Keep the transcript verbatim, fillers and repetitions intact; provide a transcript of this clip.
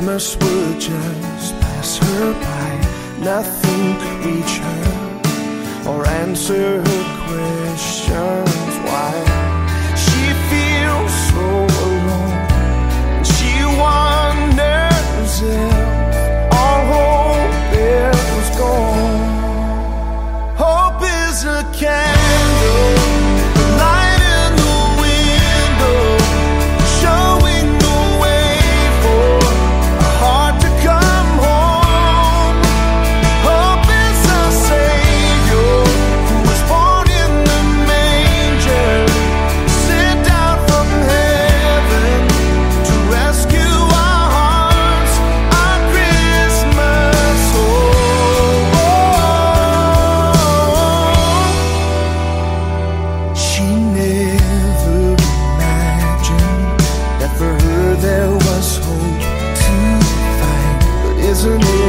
Christmas would just pass her by. Nothing could reach her or answer her questions. Why she feels so alone, and she wonders if all hope is gone. Hope is a candle, light in the window, showing the way for a heart to come home. Hope is our Savior, who was born in the manger, sent down from heaven to rescue our hearts, our Christmas home. She never imagined that for her there was hope to find. But isn't it